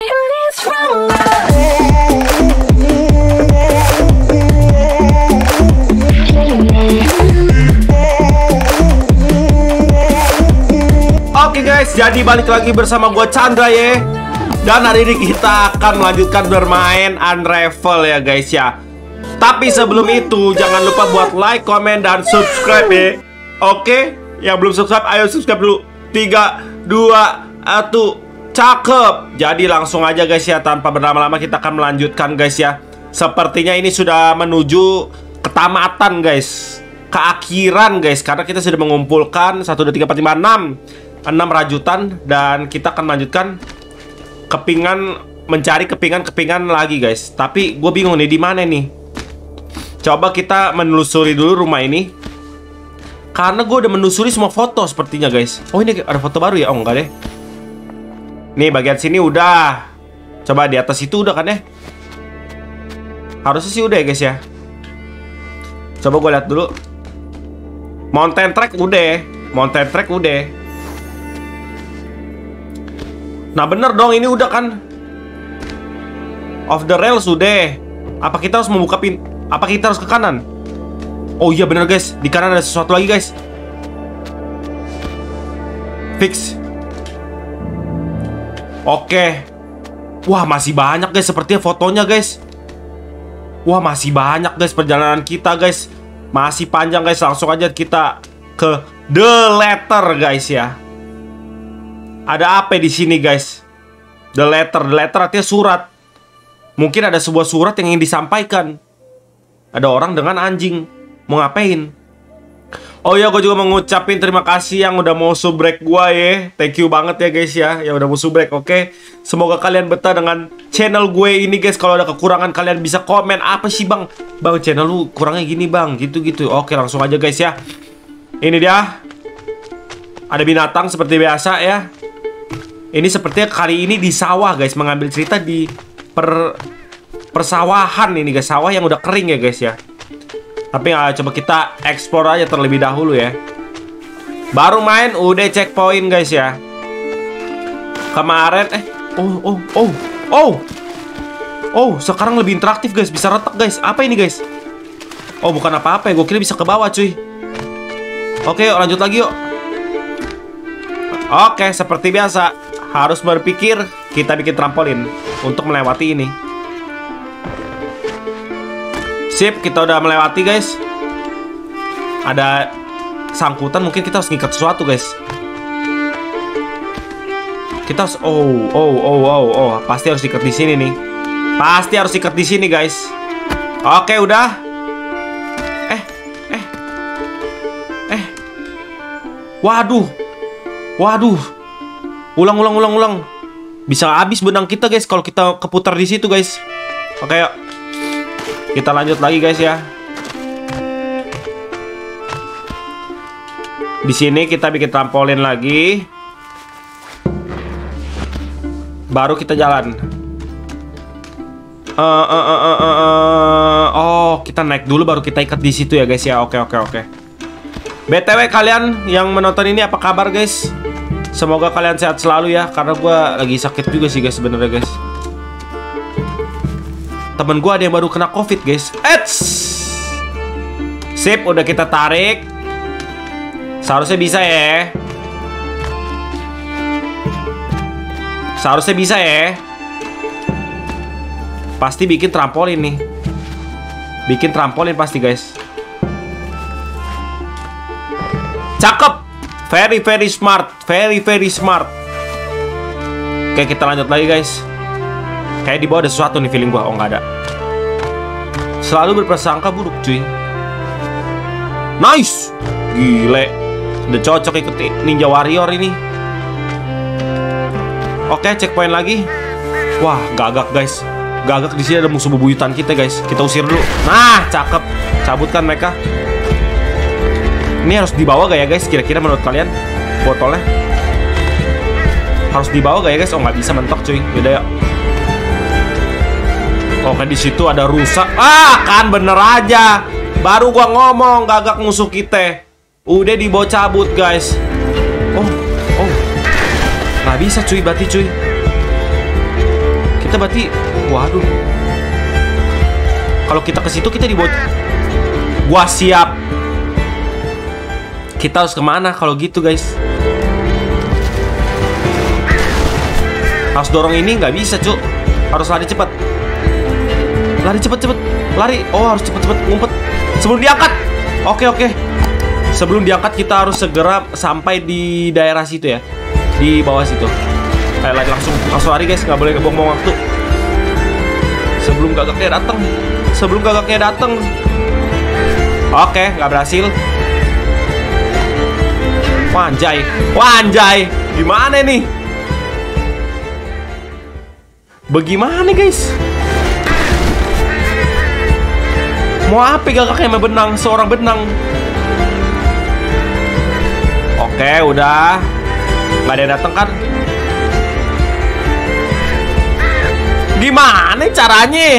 Oke guys, jadi balik lagi bersama gue Chandra ya. Dan hari ini kita akan melanjutkan bermain Unravel ya guys ya. Tapi sebelum itu jangan lupa buat like, komen, dan subscribe ya. Oke, yang belum subscribe ayo subscribe dulu. 3, 2, 1, cakep. Jadi langsung aja guys ya, tanpa berlama-lama kita akan melanjutkan guys ya. Sepertinya ini sudah menuju ketamatan guys, keakhiran guys, karena kita sudah mengumpulkan 1, 2, 3, 4, 5, 6 rajutan. Dan kita akan melanjutkan kepingan, mencari kepingan lagi guys. Tapi gue bingung nih di mana nih. Coba kita menelusuri dulu rumah ini, karena gue udah menelusuri semua foto sepertinya guys. Oh ini ada foto baru ya? Oh enggak deh. Nih bagian sini udah. Coba di atas itu udah kan ya? Harusnya sih udah ya guys ya. Coba gue lihat dulu. Mountain Trek udah. Mountain Trek udah. Nah bener dong, ini udah kan. Off the rails udah. Apa kita harus membuka pintu? Apa kita harus ke kanan? Oh iya bener guys, di kanan ada sesuatu lagi guys. Fix. Oke. Wah masih banyak guys sepertinya fotonya guys. Wah masih banyak guys perjalanan kita guys. Masih panjang guys, langsung aja kita ke The Letter guys ya. Ada apa di sini guys? The Letter artinya surat. Mungkin ada sebuah surat yang ingin disampaikan. Ada orang dengan anjing. Mau ngapain? Oh ya, gue juga mau ngucapin terima kasih yang udah mau subrek gue ya. Thank you banget ya guys ya, yang udah mau subrek, oke? Semoga kalian betah dengan channel gue ini guys. Kalau ada kekurangan kalian bisa komen. Apa sih bang? Bang channel lu kurangnya gini bang, gitu-gitu. Oke langsung aja guys ya. Ini dia. Ada binatang seperti biasa ya. Ini sepertinya kali ini di sawah guys. Mengambil cerita di persawahan ini guys. Sawah yang udah kering ya guys ya. Tapi coba kita explore aja terlebih dahulu ya. Baru main udah checkpoint guys ya. Kemarin sekarang lebih interaktif guys. Bisa retak guys. Apa ini guys? Oh bukan apa-apa ya. Gue kira bisa ke bawah cuy. Oke yuk lanjut lagi yuk. Oke seperti biasa, harus berpikir. Kita bikin trampolin untuk melewati ini. Sip, kita udah melewati guys. Ada sangkutan, mungkin kita harus ngikat sesuatu guys. Kita harus pasti harus ikat di sini nih. Pasti harus ikat di sini guys. Oke, udah. Waduh. Ulang. Bisa habis benang kita guys kalau kita keputar di situ guys. Oke, yuk. Kita lanjut lagi guys ya. Di sini kita bikin trampolin lagi. Baru kita jalan. Oh, kita naik dulu baru kita ikat di situ ya guys ya. Oke. BTW kalian yang menonton ini apa kabar guys? Semoga kalian sehat selalu ya. Karena gue lagi sakit juga sih guys sebenarnya guys. Temen gue ada yang baru kena COVID guys. Sip, udah kita tarik. Seharusnya bisa ya. Pasti bikin trampolin nih. Bikin trampolin pasti guys. Cakep. Very smart. Very smart. Oke kita lanjut lagi guys. Kayak di bawah ada sesuatu nih feeling gua. Oh nggak ada. Selalu berprasangka buruk cuy. Nice. Gile. Udah cocok ikut Ninja Warrior ini. Oke checkpoint lagi. Wah gagak guys. Gagak di sini ada musuh bebuyutan kita guys. Kita usir dulu. Nah cakep. Cabutkan mereka. Ini harus dibawa gak ya guys? Kira-kira menurut kalian botolnya harus dibawa gak ya guys? Oh nggak bisa, mentok cuy. Yaudah yuk. Oke di situ ada rusa. Kan bener aja. Baru gua ngomong gagak musuh kita. Udah dibawa cabut guys. Oh nggak bisa cuy, berarti cuy. kita berarti, waduh. Kalau kita ke situ kita dibawa. Gua siap. Kita harus kemana kalau gitu guys? Harus dorong ini, nggak bisa cuk. Harus lari cepat. Lari cepet. Lari. Oh, harus cepet ngumpet sebelum diangkat. Oke. Sebelum diangkat kita harus segera sampai di daerah situ ya. Di bawah situ. Ayo lari langsung lari guys, nggak boleh buang-buang waktu. Sebelum gagaknya datang. Oke, nggak berhasil. Wanjay. Gimana nih? Bagaimana guys? Mau apa gagaknya sama benang? Seorang benang. Oke, udah. Nggak ada yang datang kan? Gimana caranya?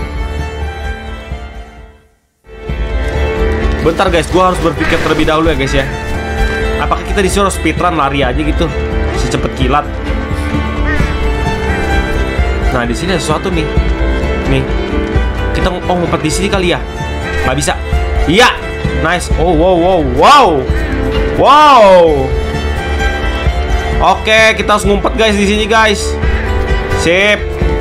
Bentar guys, gua harus berpikir terlebih dahulu ya guys ya. Apakah kita disuruh speedrun lari aja gitu, secepat kilat? Nah, di sini ada sesuatu nih. Nih. Kita ngumpet di sini kali ya? Nggak bisa. Iya. Nice. Oh, wow. Oke, kita harus ngumpet guys di sini guys. Sip.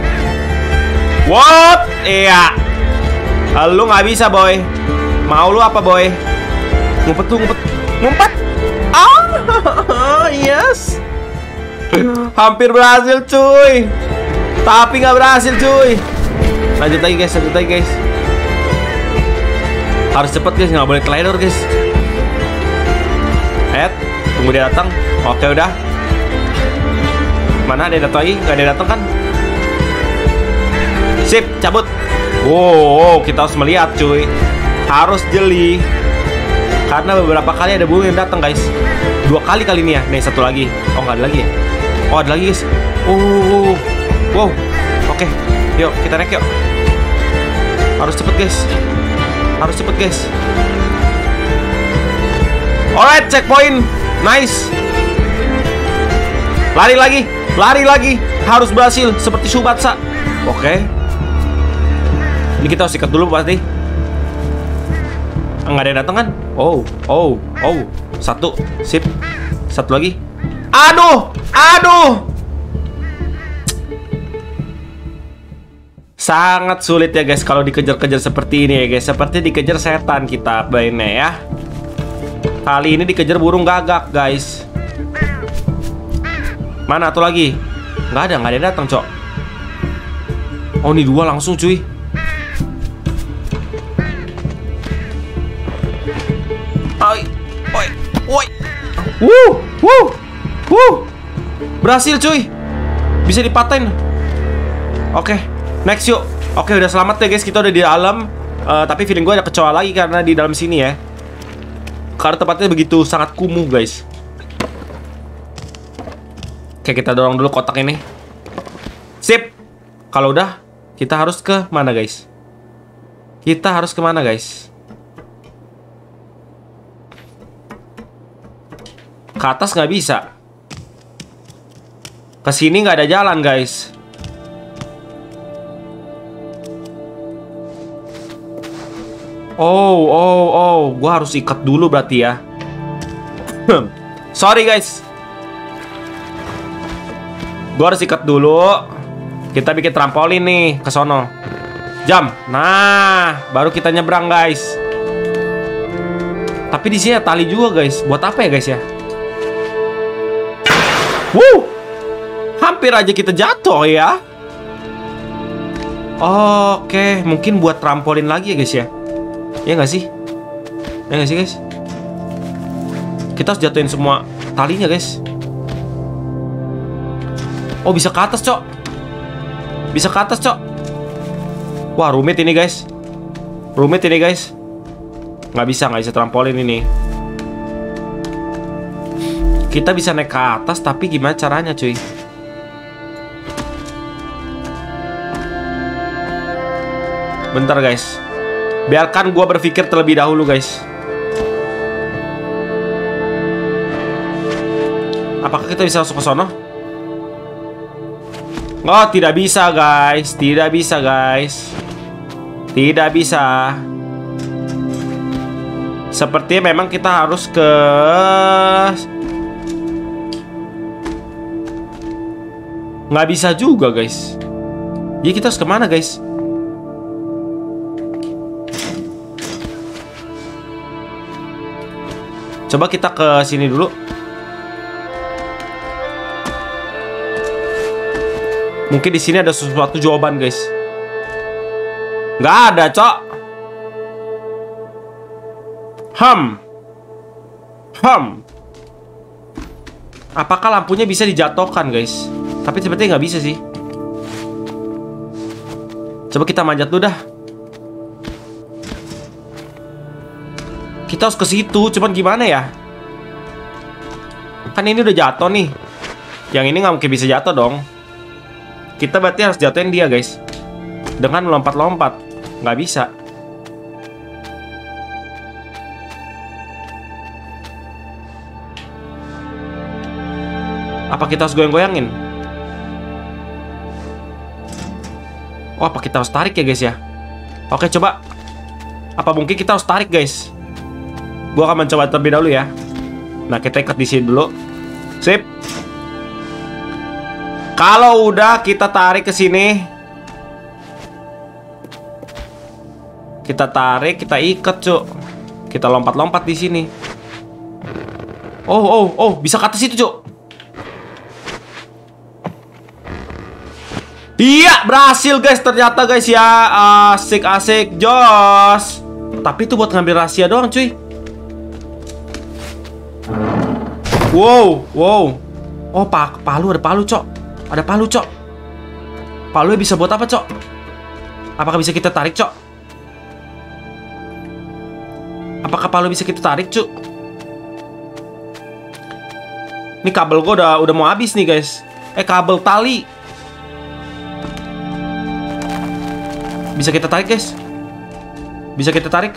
What? Iya. Lu nggak bisa boy. Mau lu apa boy? Ngumpet. Yes. Hampir berhasil cuy. Tapi nggak berhasil cuy. Lanjut lagi guys. Harus cepet guys, nggak boleh teledor guys. Tunggu dia datang. Oke udah. Mana ada datang lagi? Nggak ada datang kan? Sip, cabut. Wow, kita harus melihat cuy. Harus jeli. Karena beberapa kali ada burung yang datang guys. 2 kali ini ya. Nih satu lagi. Oh nggak ada lagi ya? Oh ada lagi guys. Wow. Oke. Yuk kita naik yuk. Harus cepet guys. Alright, checkpoint. Nice. Lari lagi. Harus berhasil seperti Subatsa. Oke. Ini kita harus ikat dulu pasti. Nggak ada yang datang kan? Oh. Satu. Sip. Satu lagi. Aduh. Sangat sulit ya guys kalau dikejar-kejar seperti ini ya guys. Seperti dikejar setan kita mainnya ya. Kali ini dikejar burung gagak guys. Mana tuh lagi? Nggak ada yang datang cok. Oh ini 2 langsung cuy. Woi. Berhasil cuy. Bisa dipatahin. Oke. Next yuk. Oke udah selamat ya guys. Kita udah di dalam. Tapi feeling gue ada kecoa lagi karena di dalam sini ya. Karena tempatnya begitu sangat kumuh guys. Oke kita dorong dulu kotak ini. Sip. Kalau udah kita harus ke mana guys? Ke atas nggak bisa. Ke sini nggak ada jalan guys. Oh, gua harus ikat dulu berarti ya. Sorry guys. Gua harus ikat dulu. Kita bikin trampolin nih ke sono. Jam. Nah, baru kita nyebrang guys. Tapi di sini ada tali juga guys. Buat apa ya guys ya? Hampir aja kita jatuh ya. Oke, mungkin buat trampolin lagi ya guys ya. Ya nggak sih? Guys? Kita harus jatuhin semua talinya guys. Oh bisa ke atas cok. Wah rumit ini guys. Nggak bisa trampolin ini. Kita bisa naik ke atas, tapi gimana caranya cuy? Bentar guys. Biarkan gua berpikir terlebih dahulu guys. Apakah kita bisa masuk ke sono? Oh, tidak bisa guys. Tidak bisa guys. Tidak bisa. Sepertinya memang kita harus ke... Nggak bisa juga guys. Jadi kita harus kemana guys? Coba kita ke sini dulu. Mungkin di sini ada sesuatu jawaban, guys. Nggak ada, Cok. Apakah lampunya bisa dijatuhkan, guys? Tapi sepertinya nggak bisa sih. Coba kita manjat dulu dah. Kita harus ke situ, cuman gimana ya? Kan ini udah jatuh nih. Yang ini nggak mungkin bisa jatuh dong. Kita berarti harus jatuhin dia guys. Dengan melompat-lompat. Nggak bisa. Apa kita harus goyang-goyangin? Oh, apa kita harus tarik ya guys ya? Oke, coba. Apa mungkin kita harus tarik guys? Gua akan mencoba terlebih dahulu ya. Nah, kita ikat di sini dulu. Sip. Kalau udah kita tarik ke sini. Kita tarik, kita ikat, Cuk. Kita lompat-lompat di sini. Oh, bisa ke atas itu, Cuk. Iya, berhasil guys ternyata guys ya. Asik, jos. Tapi itu buat ngambil rahasia doang, cuy. Wow. Oh, palu, ada palu, Cok. Ada palu, Cok. Palunya bisa buat apa, Cok? Apakah bisa kita tarik, Cok? Apakah palu bisa kita tarik, Cuk? Ini kabel gua udah mau habis nih, guys. Kabel tali. Bisa kita tarik, guys. Bisa kita tarik.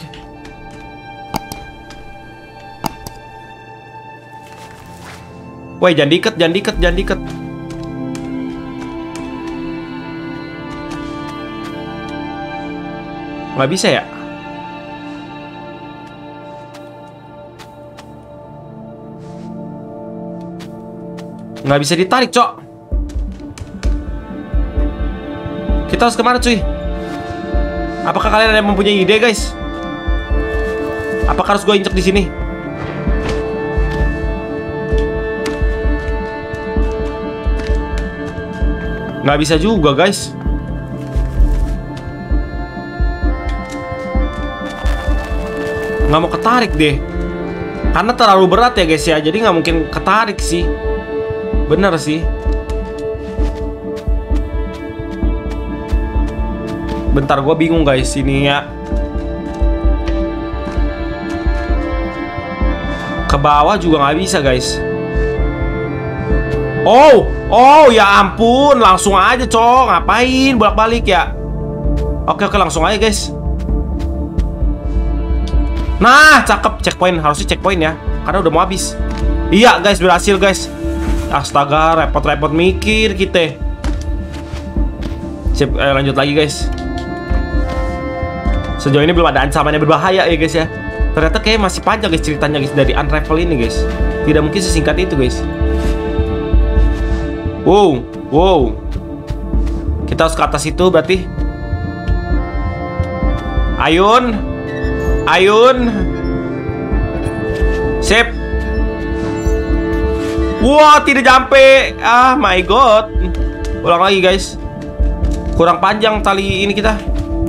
Woi, jangan diikat. Nggak bisa ya? Nggak bisa ditarik, Cok. Kita harus kemana, cuy? Apakah kalian ada yang mempunyai ide, guys? Apakah harus gue injek di sini? Nggak bisa juga, guys. Nggak mau ketarik deh. Karena terlalu berat ya, guys ya. Jadi nggak mungkin ketarik sih. Bener sih. Bentar, gue bingung guys ini ya. Ke bawah juga nggak bisa, guys. Oh, ya ampun. Langsung aja, Cok. Ngapain bolak-balik ya? Oke, langsung aja, guys. Nah, cakep. Checkpoint. Harusnya checkpoint ya. Karena udah mau habis. Iya, guys. Berhasil, guys. Astaga, repot-repot mikir kita. Sip, lanjut lagi, guys. Sejauh ini belum ada ancaman yang berbahaya ya, guys ya. Ternyata kayak masih panjang, guys, ceritanya, guys, dari Unravel ini, guys. Tidak mungkin sesingkat itu, guys. Wow. Kita harus ke atas itu berarti. Ayun. Sip. Wah, tidak sampai. Ah, my god. Ulang lagi, guys. Kurang panjang tali ini kita.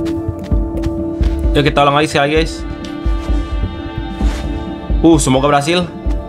Yuk kita ulang lagi sekali, guys. Semoga berhasil.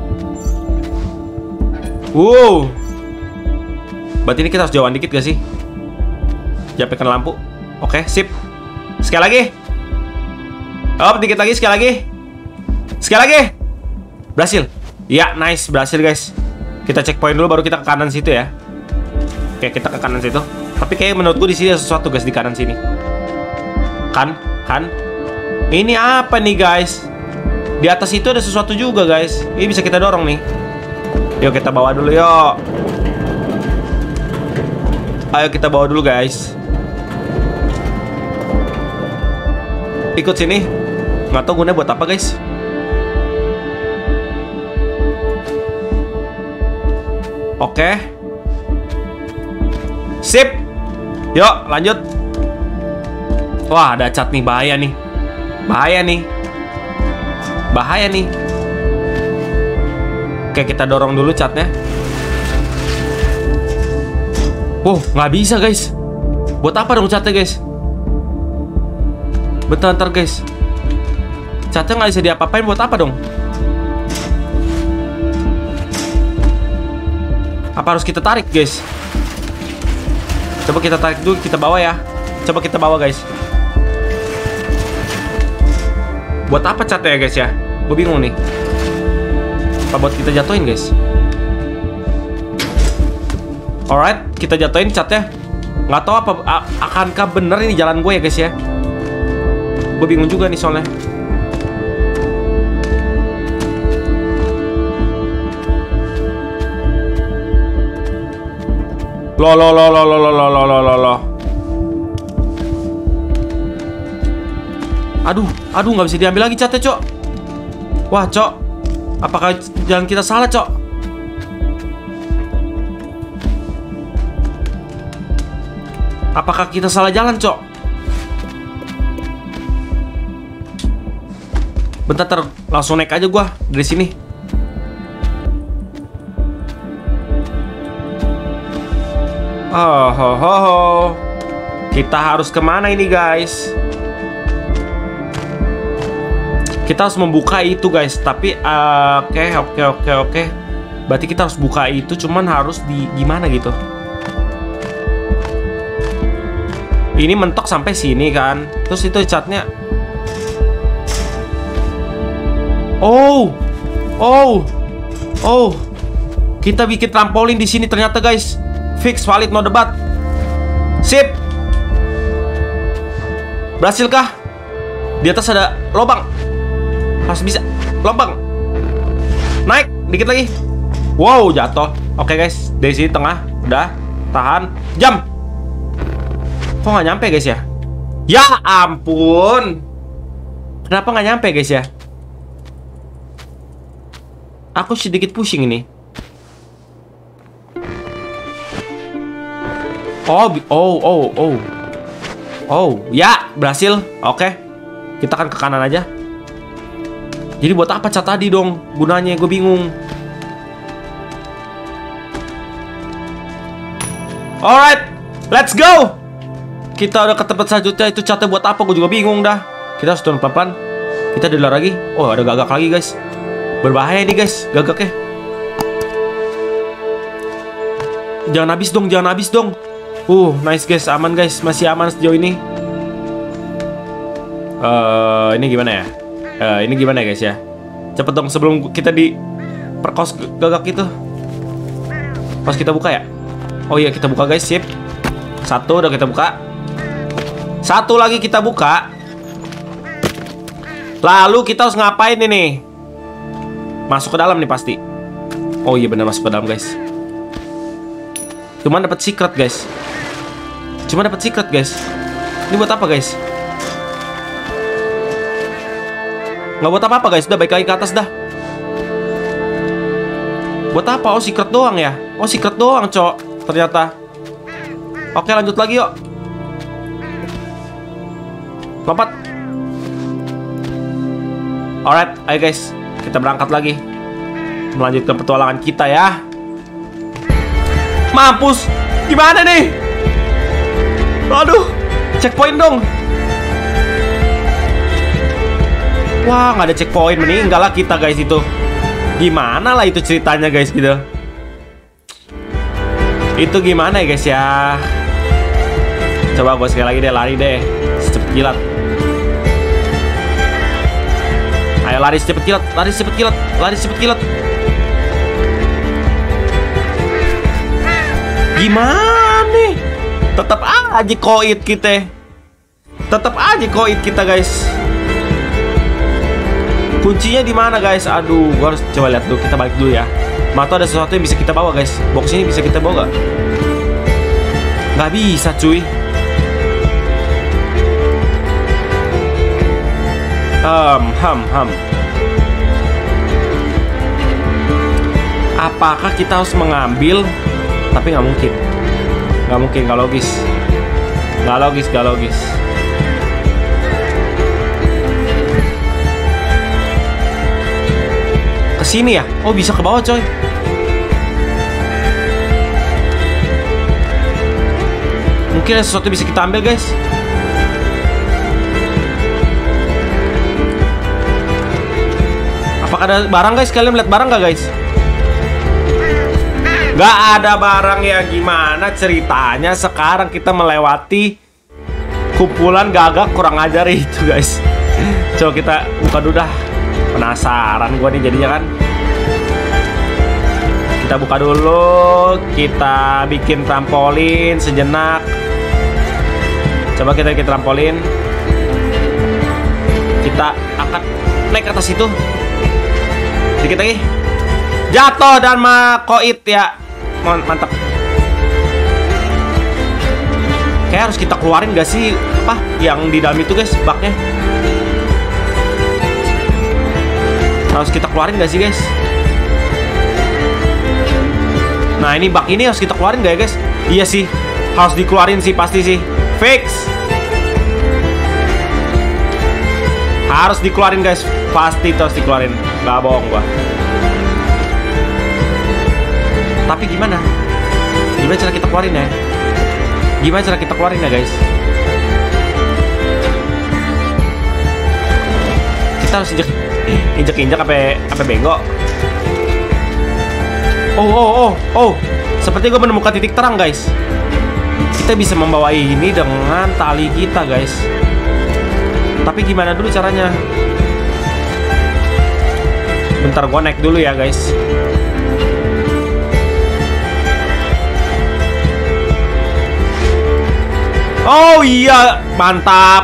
Berarti ini kita harus jauhan dikit gak sih? Jangan kena lampu. Oke, sip. Sekali lagi. Dikit lagi, sekali lagi. Berhasil. Ya, nice, berhasil, guys. Kita checkpoint dulu baru kita ke kanan situ ya. Oke, kita ke kanan situ. Tapi kayak menurutku di sini ada sesuatu, guys, di kanan sini. Kan? Ini apa nih, guys? Di atas itu ada sesuatu juga, guys. Ini bisa kita dorong nih. Yuk kita bawa dulu, yuk. Ayo kita bawa dulu guys. Ikut sini. Nggak tahu gunanya buat apa guys. Oke. Sip. Yuk lanjut. Wah ada cat nih, bahaya nih. Bahaya nih. Bahaya nih. Oke kita dorong dulu catnya. Nggak bisa guys. Buat apa dong catnya guys? Bentar guys. Catnya nggak bisa diapa-apain, buat apa dong? Apa harus kita tarik guys? Coba kita tarik dulu, kita bawa ya. Coba kita bawa guys. Buat apa catnya ya guys ya? Gue bingung nih. Apa buat kita jatuhin guys? Alright, kita jatuhin catnya. Nggak tahu apa akankah bener ini jalan gue ya guys ya. Gue bingung juga nih soalnya. Loh. Aduh nggak bisa diambil lagi catnya cok. Wah cok, apakah jalan kita salah cok? Apakah kita salah jalan, Cok? Bentar, langsung naik aja gua dari sini. Kita harus kemana ini, guys? Kita harus membuka itu, guys. Tapi, oke. Berarti kita harus buka itu, cuman harus di gimana gitu? Ini mentok sampai sini kan. Terus itu catnya. Oh. Kita bikin trampolin di sini ternyata guys. Fix, valid, no debat. Sip. Berhasilkah? Di atas ada lubang. Harus bisa. Lubang. Naik dikit lagi. Wow, jatuh. Oke guys, dari sini tengah. Udah, tahan. Jam. Kok nggak nyampe guys ya? Ya ampun. Kenapa nggak nyampe guys ya? Aku sedikit pusing ini. Ya berhasil. Oke. Kita akan ke kanan aja. Jadi buat apa cat tadi dong? Gunanya gue bingung. Alright, let's go. Kita udah ke tempat selanjutnya. Itu catnya buat apa? Gue juga bingung dah. Kita harus turun pelan-pelan. Kita di luar lagi. Oh ada gagak lagi guys. Berbahaya nih guys gagaknya. Jangan habis dong. Nice guys, aman guys. Masih aman sejauh ini. Ini gimana ya? Ini gimana ya guys ya? Cepet dong sebelum kita di perkos gagak itu. Pas kita buka ya. Oh iya kita buka guys, sip. Satu udah kita buka. Satu lagi kita buka. Lalu kita harus ngapain ini? Masuk ke dalam nih pasti. Oh iya benar, masuk ke dalam guys. Cuma dapat secret guys. Ini buat apa guys? Nggak buat apa-apa guys. Udah balik lagi ke atas dah. Buat apa? Oh secret doang ya. Oh secret doang cok ternyata. Oke lanjut lagi yuk. Lompat. Alright, ayo guys. Kita berangkat lagi. Melanjutkan petualangan kita ya. Mampus. Gimana nih? Aduh. Checkpoint dong. Wah, nggak ada checkpoint. Meninggal lah kita guys itu. Gimana lah itu ceritanya guys gitu. Itu gimana ya guys ya. Coba gue sekali lagi deh. Lari deh. Cepet kilat. Ayo lari cepet kilat. Gimana nih? Tetap aja koit kita. Guys. Kuncinya di mana guys? Aduh, gua harus coba lihat dulu. Kita balik dulu ya. Atau ada sesuatu yang bisa kita bawa guys. Box ini bisa kita bawa gak? Nggak bisa cuy. Apakah kita harus mengambil? Tapi nggak mungkin. Nggak mungkin, nggak logis. Nggak logis, nggak logis. Kesini ya? Oh, bisa ke bawah coy. Mungkin ada sesuatu bisa kita ambil guys. Apakah ada barang guys? Kalian melihat barang nggak guys? Nggak ada barang ya, gimana ceritanya sekarang kita melewati kumpulan gagak kurang ajar itu guys. Coba kita buka dulu dah. Penasaran gue nih jadinya kan. Kita buka dulu. Kita bikin trampolin sejenak. Coba kita bikin trampolin. Kita akan naik ke atas itu. Dikit lagi. Jatuh dan makoit ya. Mantap. Kayak harus kita keluarin gak sih apa yang di dalam itu guys, baknya. Harus kita keluarin gak sih guys? Nah ini bak ini harus kita keluarin gak ya guys? Iya sih, harus dikeluarin sih pasti sih. Fix. Harus dikeluarin guys. Pasti itu harus dikeluarin. Gak bohong gua. Tapi gimana? Gimana cara kita keluarin ya? Gimana cara kita keluarin ya guys? Kita harus injek-injek sampai bengok. Oh. Seperti gue menemukan titik terang guys. Kita bisa membawa ini dengan tali kita guys. Tapi gimana dulu caranya? Bentar gue naik dulu ya guys. Oh iya, mantap.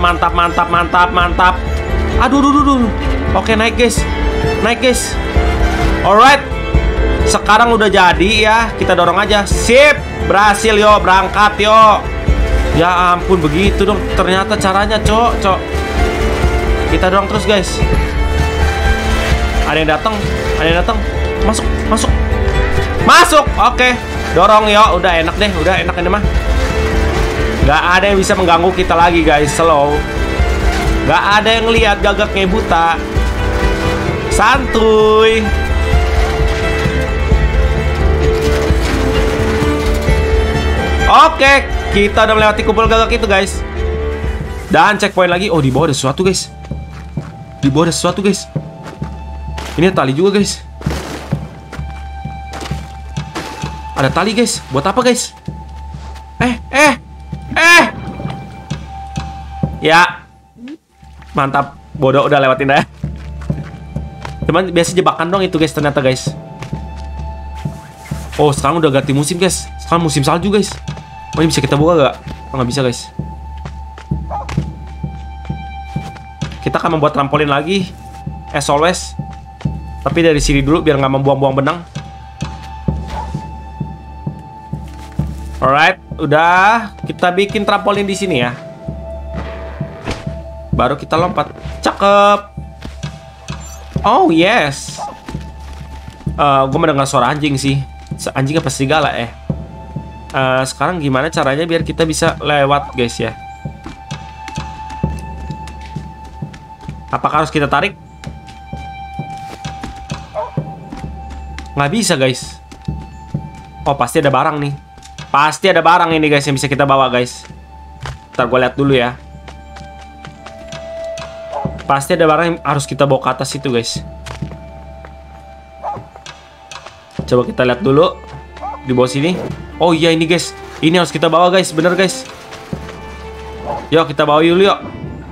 Aduh. Oke, naik guys. Alright. Sekarang udah jadi ya. Kita dorong aja. Sip, berhasil yo, berangkat yo. Ya ampun, begitu dong. Ternyata caranya, cok. Kita dorong terus guys. Ada yang datang. Masuk. Oke. Dorong yo, udah enak deh, udah enak ini mah. Gak ada yang bisa mengganggu kita lagi guys. Slow. Gak ada yang lihat gagaknya buta. Santuy. Oke, kita udah melewati kumpul gagak itu guys. Dan checkpoint lagi. Oh, di bawah ada sesuatu guys. Ini ada tali juga guys. Ada tali guys. Buat apa guys? Ya, mantap. Bodoh, udah lewatin dah. Cuman biasa jebakan dong itu guys ternyata guys. Oh, sekarang udah ganti musim guys. Sekarang musim salju guys. Oh, ini bisa kita buka gak? Oh, nggak bisa guys. Kita akan membuat trampolin lagi, as always. Tapi dari sini dulu biar nggak membuang-buang benang. Alright, udah. Kita bikin trampolin di sini ya. Baru kita lompat. Cakep. Oh yes. Gue mendengar suara anjing sih. Anjing apa serigala ya? Sekarang gimana caranya biar kita bisa lewat guys ya? Apakah harus kita tarik? Nggak bisa guys. Oh, pasti ada barang nih. Pasti ada barang ini guys yang bisa kita bawa guys. Ntar gue lihat dulu ya. Pasti ada barang yang harus kita bawa ke atas itu guys. Coba kita lihat dulu. Di bawah sini. Oh iya ini guys. Ini harus kita bawa guys. Bener guys. Yuk kita bawa dulu yuk.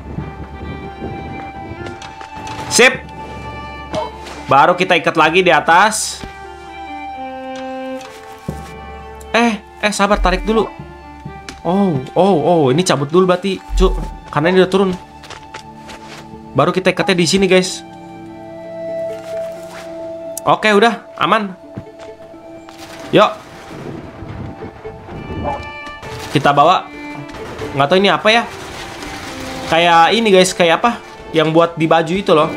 Sip. Baru kita ikat lagi di atas. Sabar, tarik dulu. Oh, ini cabut dulu berarti, cuk. Karena ini udah turun. Baru kita ikatnya di sini, guys. Oke, udah aman. Yuk. Kita bawa. Nggak tahu ini apa ya. Kayak ini guys, kayak apa? Yang buat di baju itu loh.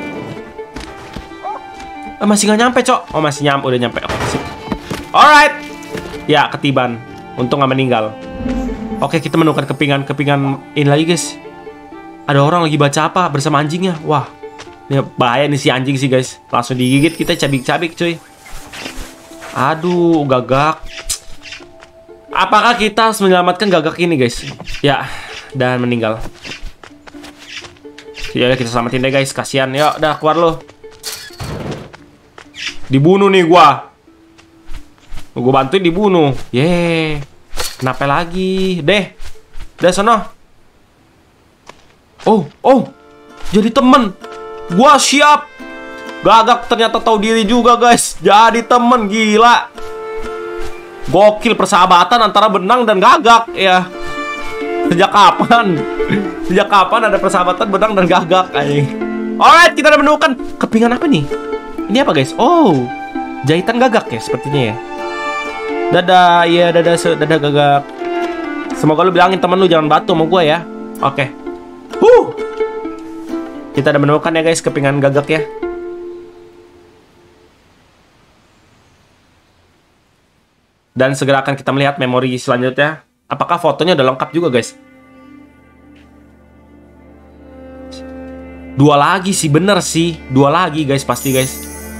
Masih nggak nyampe, Cok. Oh, masih nyampe, udah nyampe. Oke, sip. Alright. Ya, ketiban. Untung nggak meninggal. Oke, kita menemukan kepingan ini lagi, guys. Ada orang lagi baca apa bersama anjingnya. Wah, ini bahaya nih si anjing sih, guys. Langsung digigit, kita cabik-cabik, cuy. Aduh, gagak. Apakah kita harus menyelamatkan gagak ini, guys? Ya, dan meninggal. Ya udah, kita selamatin deh, guys. Kasihan. Yuk, udah keluar lo. Dibunuh nih gua. Gua bantuin dibunuh. Yeay. Kenapa lagi? Deh. Udah sono. Oh. Jadi temen. Gua siap. Gagak ternyata tahu diri juga, guys. Jadi temen, gila. Gokil persahabatan antara benang dan gagak ya. Sejak kapan? Sejak kapan ada persahabatan benang dan gagak? Alright, kita udah menemukan kepingan apa nih? Ini apa, guys? Oh, jahitan gagak ya sepertinya ya. Dadah, iya dadah gagak. Semoga lu bilangin temen lu jangan batu sama gua ya. Oke. Kita udah menemukan ya, guys, kepingan gagak ya. Dan segera akan kita melihat memori selanjutnya. Apakah fotonya udah lengkap juga, guys? 2 lagi sih, bener sih. 2 lagi, guys, pasti, guys.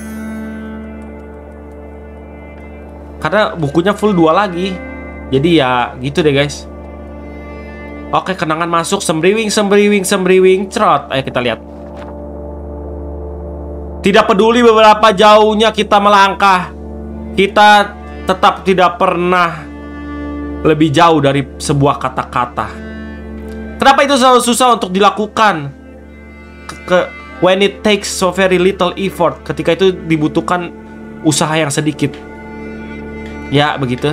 Karena bukunya full 2 lagi. Jadi ya gitu deh, guys. Oke, kenangan masuk. Sembriwing, cerot. Ayo kita lihat. Tidak peduli beberapa jauhnya kita melangkah, kita tetap tidak pernah lebih jauh dari sebuah kata-kata. Kenapa itu selalu susah untuk dilakukan? When it takes so very little effort. Ketika itu dibutuhkan usaha yang sedikit. Ya, begitu.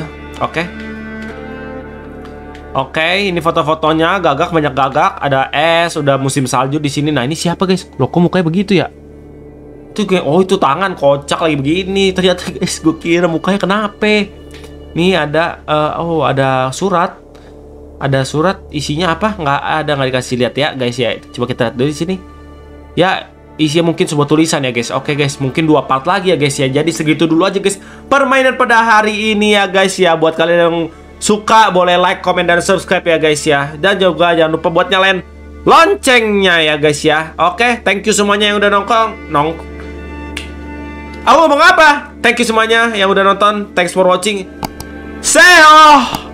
Oke, ini foto-fotonya gagak, banyak gagak. Ada es, udah musim salju di sini. Nah, ini siapa, guys? Loh, kok mukanya begitu ya? Itu kayak, oh itu tangan kocak lagi begini. Ternyata, guys, gue kira mukanya kenapa. Nih ada ada surat. Ada surat, isinya apa? Nggak dikasih lihat ya, guys ya. Coba kita lihat dulu di sini. Ya, isinya mungkin sebuah tulisan ya, guys. Oke, guys, mungkin 2 part lagi ya, guys ya. Jadi segitu dulu aja, guys, permainan pada hari ini ya, guys ya. Buat kalian yang suka boleh like, komen, dan subscribe ya, guys ya. Dan juga jangan lupa buat nyalain loncengnya ya, guys ya. Oke, thank you semuanya yang udah nongkrong. Aku ngomong apa? Thank you semuanya yang udah nonton. Thanks for watching. See you.